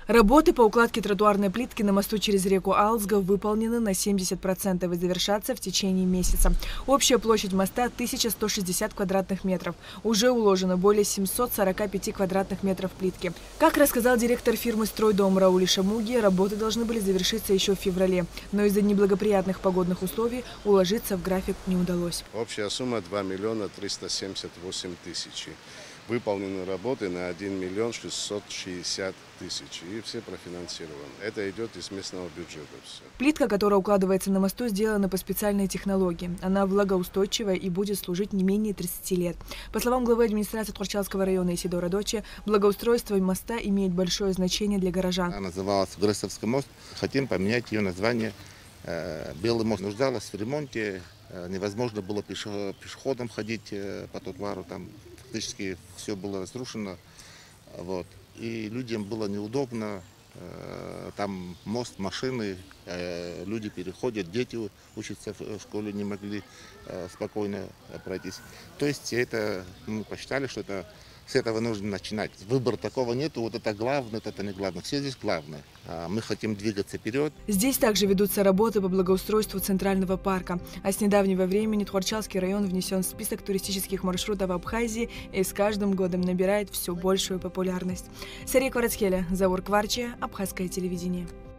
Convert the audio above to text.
Работы по укладке тротуарной плитки на мосту через реку Алзга выполнены на 70% и завершатся в течение месяца. Общая площадь моста 1160 квадратных метров. Уже уложено более 745 квадратных метров плитки. Как рассказал директор фирмы «Стройдом» Рауль Шамуги, работы должны были завершиться еще в феврале. Но из-за неблагоприятных погодных условий уложиться в график не удалось. Общая сумма 2 378 000. Выполнены работы на 1 660 000 и все профинансированы. Это идет из местного бюджета. Все. Плитка, которая укладывается на мосту, сделана по специальной технологии. Она влагоустойчивая и будет служить не менее 30 лет. По словам главы администрации Тхорчалского района Исидора Дочи, благоустройство моста имеет большое значение для горожан. Она называлась Гресовский мост. Хотим поменять ее название. Белый мост нуждалась в ремонте. Невозможно было пешеходом ходить по тротуару. Там фактически все было разрушено. Вот. И людям было неудобно. Там мост, машины, люди переходят, дети учатся в школе, не могли спокойно пройтись. То есть это мы посчитали, что это с этого нужно начинать. Выбора такого нету, вот это главное, это не главное. Все здесь главное. Мы хотим двигаться вперед. Здесь также ведутся работы по благоустройству Центрального парка. А с недавнего времени Тхорчалский район внесен в список туристических маршрутов Абхазии и с каждым годом набирает все большую популярность. Сария Кварацхеля, Заур Кварчия, Абхазское телевидение.